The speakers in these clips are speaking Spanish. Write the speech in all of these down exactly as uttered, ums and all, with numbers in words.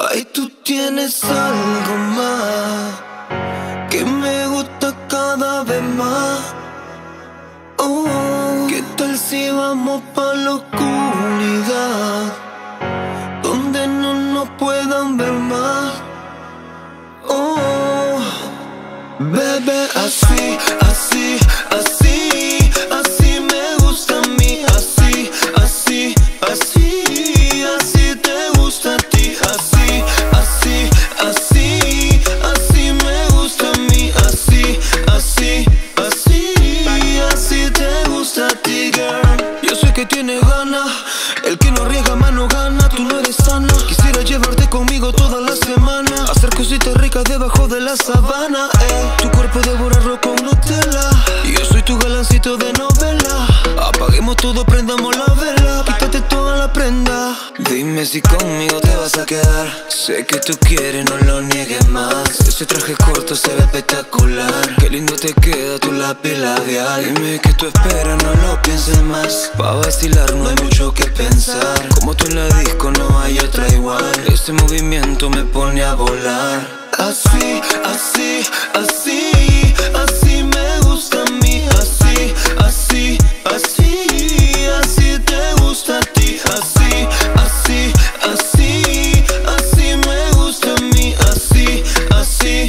Ay, tú tienes algo más que me gusta cada vez más. Oh, ¿qué tal si vamos pa' la oscuridad, donde no nos puedan ver más? Oh, bebé, así, así, así, así me gusta a mí. Así, así, así, así te gusta a ti. Así, así, así, así me gusta a mí. Así, así, así, así te gusta a ti, girl. Yo sé que tienes ganas, el que no arriesga más no gana. Tú no eres sana, quisiera llevarte conmigo toda la semana, hacer cositas ricas debajo de la sabana, eh. Tu cuerpo devorarlo con Nutella, y yo soy tu galancito de novela. Apaguemos todo, prendamos la vela, quítate toda la prenda. Dime si conmigo te vas a quedar. Sé que tú quieres, no lo niegues más. Ese traje corto se ve espectacular. Qué lindo te queda tu lápiz labial. Dime que tú esperas, no lo pienses más. Pa' vacilar no hay mucho que pensar. Como tú en la disco no hay otra igual. Ese movimiento me pone a volar. Así, así, así, así me gusta a mí. Así, así, así, así te gusta a ti. Así, así, así, así me gusta a mí. Así, así,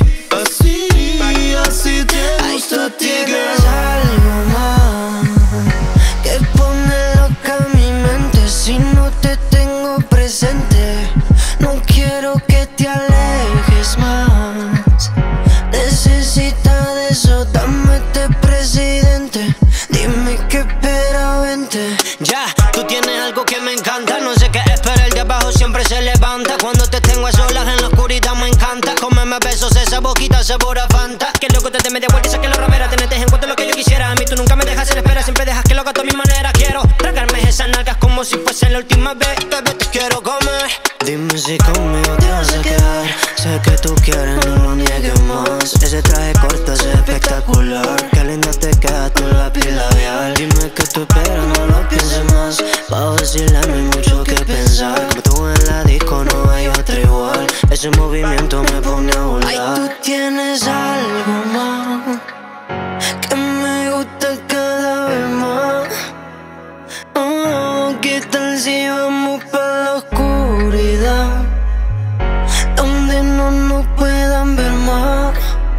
así, así te gusta a ti, girl. Algo más que pone loca mi mente si no te tengo presente. No quiero que te alejes más. Necesita de eso, dame este presidente. Dime qué espera, vente. Ya, tú tienes algo que me encanta. No sé qué espera, el de abajo siempre se levanta. Cuando te tengo a solas en la oscuridad me encanta. Cómeme besos, esa boquita sabor a Fanta. Que loco te te me de vuelta y saque la ramera. Tenete en cuenta lo que yo quisiera. A mí tú nunca me dejas en espera, siempre dejas que lo haga a mi manera. Quiero tragarme esas nalgas como si fuese la última vez. Bebé, te quiero comer. Dime si conmigo te vas a quedar. Sé que tú quieres, no lo niegues más. Ese traje corto es espectacular. Qué linda te queda tu lápiz labial. Dime que tú esperas, no lo pienses más. Pa' vacilar no hay mucho que pensar. Como tú en la disco no hay otra igual. Ese movimiento me pone a volar. Ay, tú tienes algo más que me gusta cada vez más. Oh, ¿qué tal si vamos pa' la oscuridad, donde no nos puedan ver más?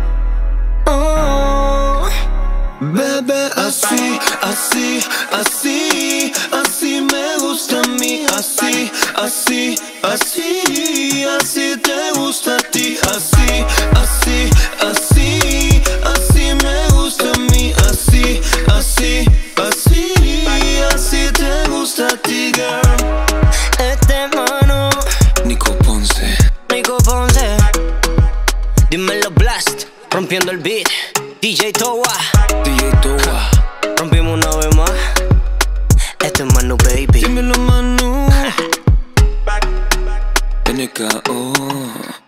Oh, bebé, así, así, así, así me gusta a mí. Así, así, así, así te gusta a ti. Así, así, así, así me gusta a mí. Así, así, así, así te gusta a ti, girl. este mano, Nico Ponce. Nico Ponce. Dímelo Blast, rompiendo el beat. D J Towa, D J Towa. rompimos una vez más. Este es Manu Baby. Dímelo, Manu. N K O.